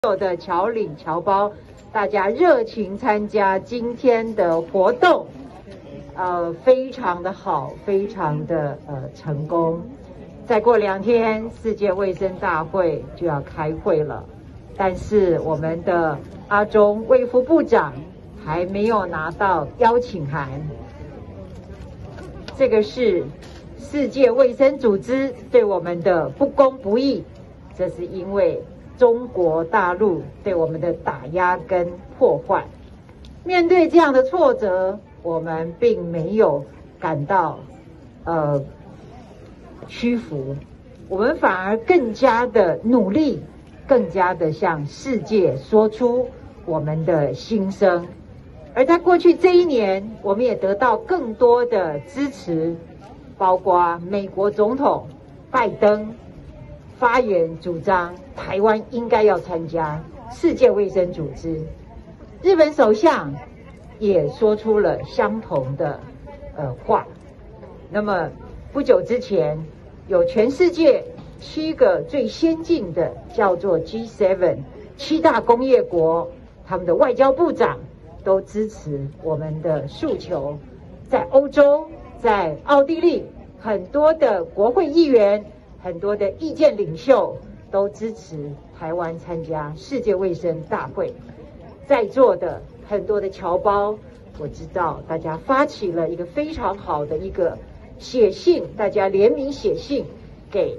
有的侨领侨胞，大家热情参加今天的活动，非常的好，非常的成功。再过2天，世界卫生大会就要开会了，但是我们的阿中卫福部长还没有拿到邀请函，这个是世界卫生组织对我们的不公不义，这是因为中国大陆对我们的打压跟破坏。面对这样的挫折，我们并没有感到屈服，我们反而更加的努力，更加的向世界说出我们的心声。而在过去这1年，我们也得到更多的支持，包括美国总统拜登发言主张台湾应该要参加世界卫生组织，日本首相也说出了相同的话。那么不久之前，有全世界7个最先进的叫做 G7 7大工业国，他们的外交部长都支持我们的诉求。在欧洲，在奥地利，很多的国会议员，很多的意见领袖都支持台湾参加世界卫生大会。在座的很多的侨胞，我知道大家发起了一个非常好的一个写信，大家联名写信给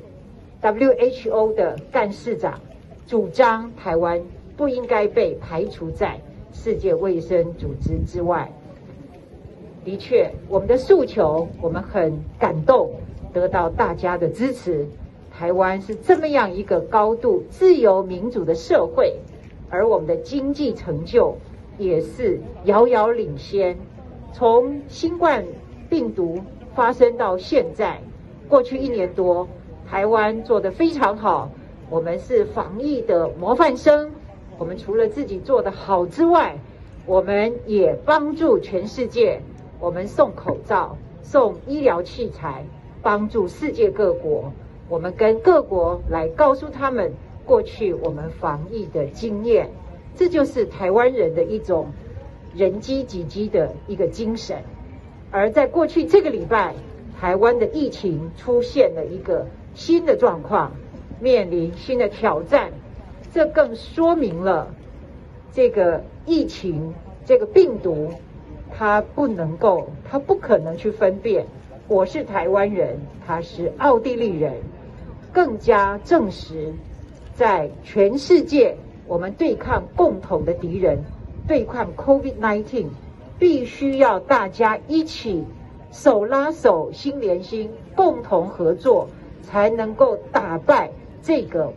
WHO 的干事长，主张台湾不应该被排除在世界卫生组织之外。的确，我们的诉求，我们很感动，得到大家的支持。台湾是这么样一个高度自由民主的社会，而我们的经济成就也是遥遥领先。从新冠病毒发生到现在，过去1年多，台湾做得非常好，我们是防疫的模范生。我们除了自己做得好之外，我们也帮助全世界，我们送口罩，送医疗器材，帮助世界各国。我们跟各国来告诉他们过去我们防疫的经验，这就是台湾人的一种人机己机的一个精神。而在过去这个礼拜，台湾的疫情出现了一个新的状况，面临新的挑战，这更说明了这个疫情，这个病毒，它不可能去分辨我是台湾人，他是奥地利人，更加证实在全世界我们对抗共同的敌人，对抗 COVID-19 必须要大家一起手拉手心连心，共同合作，才能够打败这个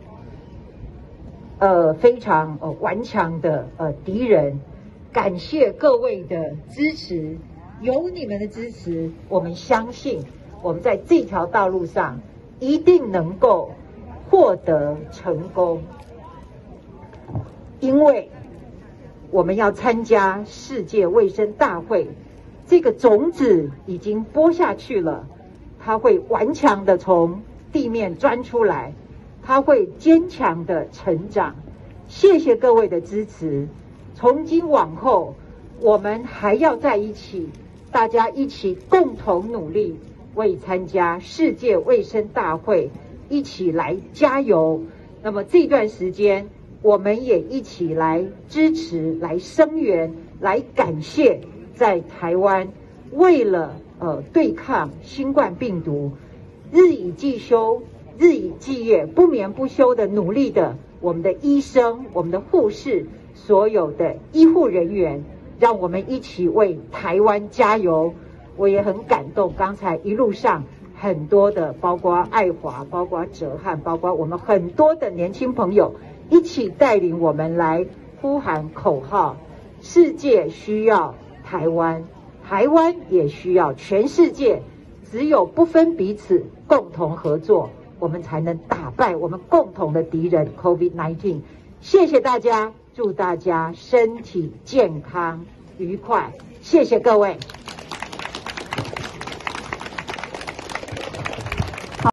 非常顽强的敌人。感谢各位的支持，有你们的支持，我们相信我们在这条道路上一定能够获得成功。因为我们要参加世界卫生大会，这个种子已经播下去了，它会顽强的从地面钻出来，它会坚强的成长。谢谢各位的支持，从今往后我们还要在一起，大家一起共同努力，为参加世界卫生大会一起来加油。那么这段时间我们也一起来支持，来声援，来感谢在台湾为了对抗新冠病毒日以继休、日以继夜、不眠不休的努力的我们的医生、我们的护士，所有的医护人员，让我们一起为台湾加油。我也很感动，刚才一路上很多的，包括爱华，包括哲翰，包括我们很多的年轻朋友，一起带领我们来呼喊口号：世界需要台湾，台湾也需要全世界。只有不分彼此，共同合作，我们才能打败我们共同的敌人 COVID-19。谢谢大家，祝大家身体健康愉快，谢谢各位。